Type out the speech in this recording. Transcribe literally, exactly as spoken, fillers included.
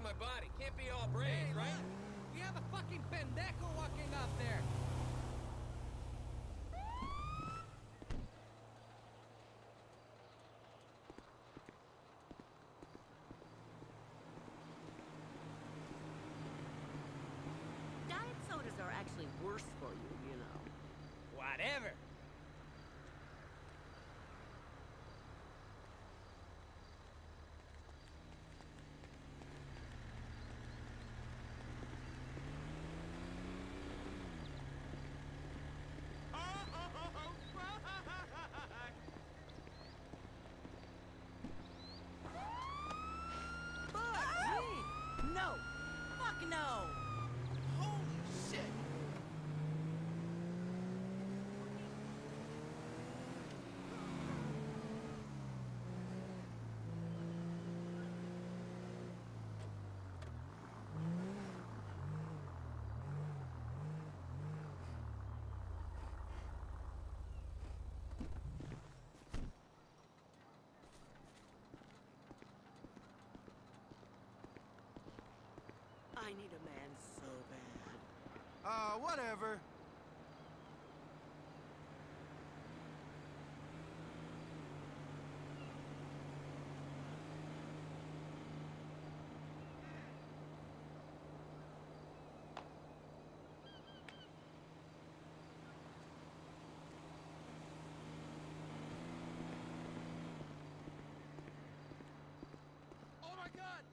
my body. Can't be all brains, Hey, right? look! You have a fucking pendejo walking up there! Diet sodas are actually worse for you, you know. Whatever! No! Fuck no! Holy shit! I need a man so bad. Uh, whatever. Oh my god!